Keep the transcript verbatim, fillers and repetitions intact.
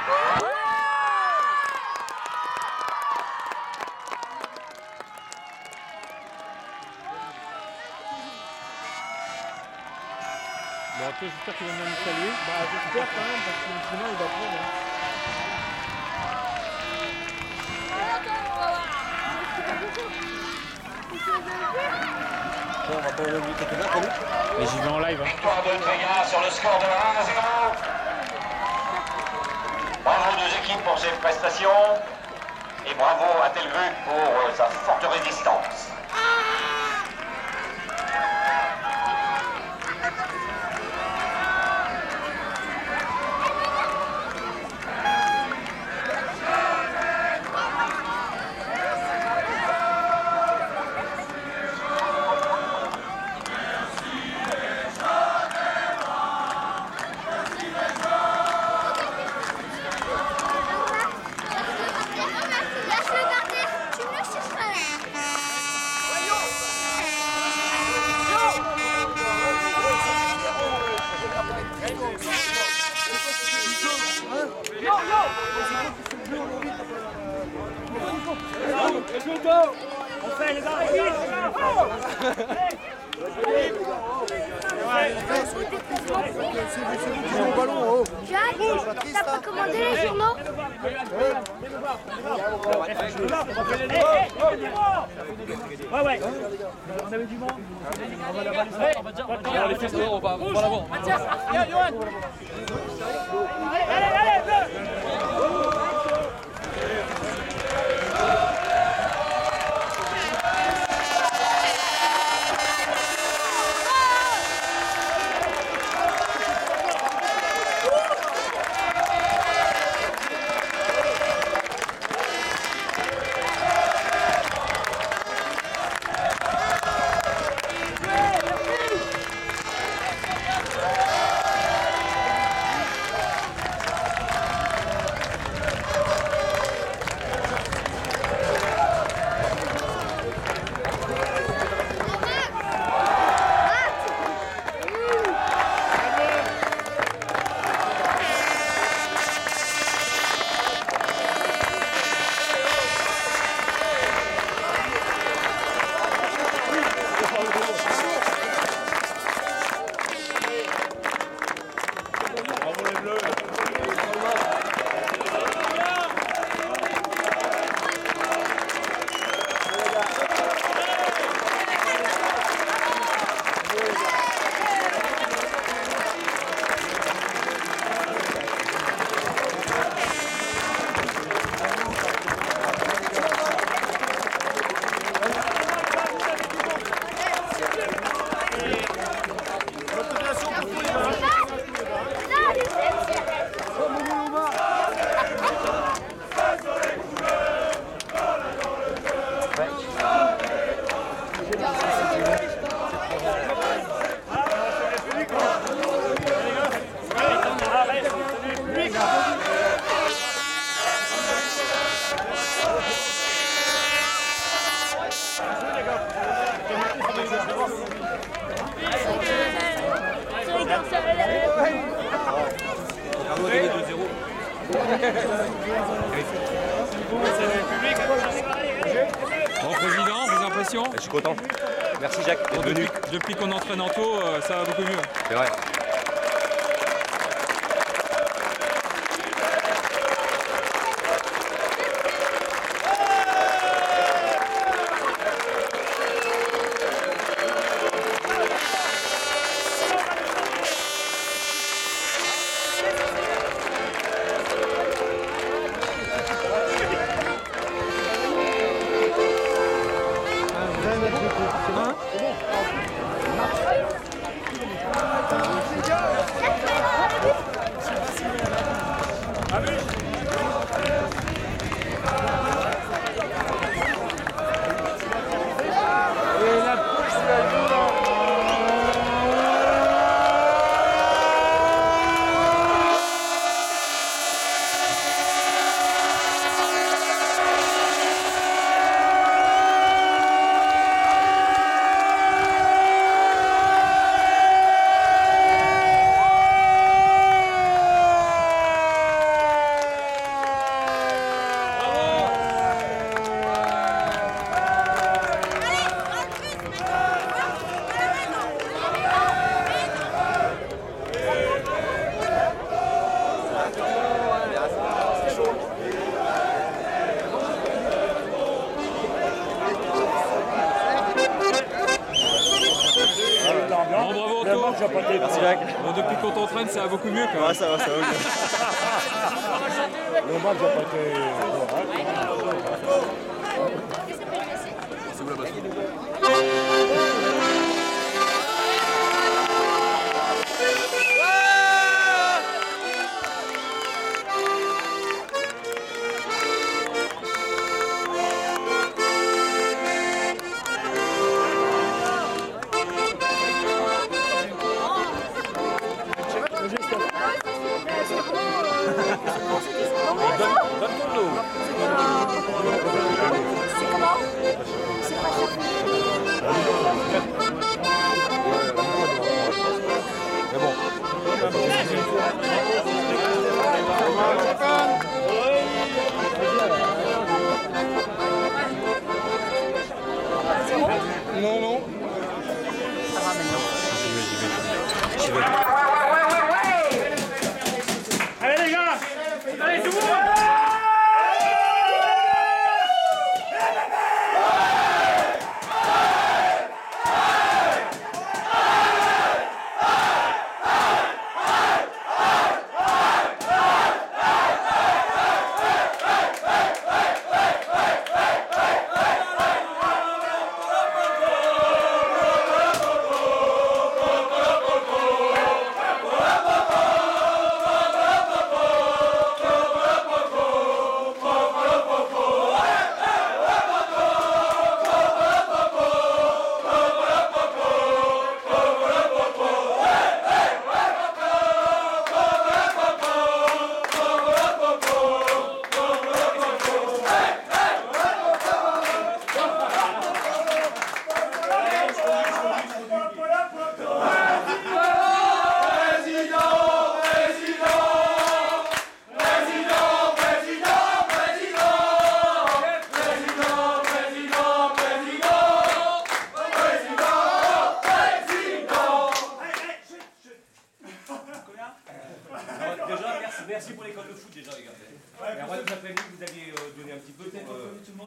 Bon, toi, j'espère qu'il va venir nous saluer. Bah, j'espère quand même, parce que sinon, il va prendre. Hein. Bon, on va pas le lui quelques uns, nous. Mais j'y vais en live. Hein. Victoire de TREGUNC sur le score de un à zéro. Bravo aux deux équipes pour ces prestations. Et bravo à TELGRUC pour sa forte résistance. On fait les arrêts. Jacques, t'as pas commandé les journaux? Ouais, ouais. On avait du vent. On va la baliser. On va les faire dehors, on va l'avant. Allez, allez, allez. Bon président, vos impressions? Je suis content. Merci Jacques d'être venu. Depuis, depuis qu'on entraîne en taux, ça va beaucoup mieux. C'est vrai. Hein? Jacques. Bon, depuis qu'on t'entraîne, ça va beaucoup mieux quand même. Ah, ça va, ça va. Le match n'a pas été... C'est où la base? Donne ton dos. C'est comment? C'est pas cher. Mais bon. Non, non. Ça va maintenant. J'y vais, j'y vais. Allez les gars! Allez tout le monde!